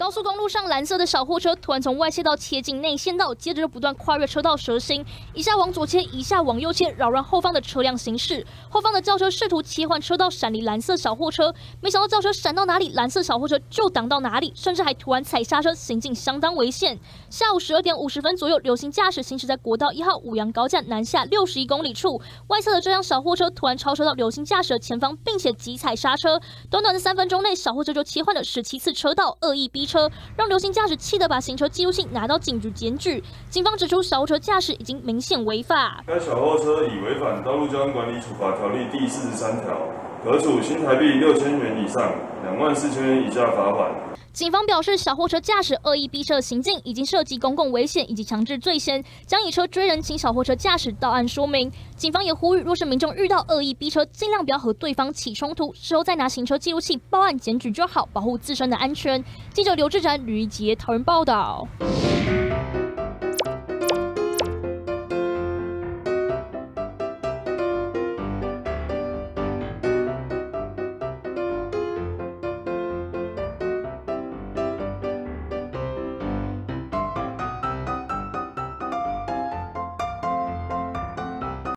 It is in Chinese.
高速公路上，蓝色的小货车突然从外线道切进内线道，接着就不断跨越车道蛇行，一下往左切，一下往右切，扰乱后方的车辆行驶。后方的轿车试图切换车道闪离蓝色小货车，没想到轿车闪到哪里，蓝色小货车就挡到哪里，甚至还突然踩刹车，行进相当危险。下午12点50分左右，刘姓驾驶行驶在国道1号五杨高架南下61公里处，外侧的这辆小货车突然超车到刘姓驾驶的前方，并且急踩刹车，短短的3分钟内，小货车就切换了17次车道，恶意逼车，让刘姓驾驶气得把行车记录器拿到警局检举。警方指出，小货车驾驶已经明显违法。 该小货车已违反《道路交通管理处罚条例》第43条，可处新台币6000元以上24000元以下罚款。 警方表示，小货车驾驶恶意逼车行径已经涉及公共危险以及强制罪嫌，将以车追人，请小货车驾驶到案说明。警方也呼吁，若是民众遇到恶意逼车，尽量不要和对方起冲突，事后再拿行车记录器报案检举就好，保护自身的安全。记者刘志展、吕一杰桃园报道。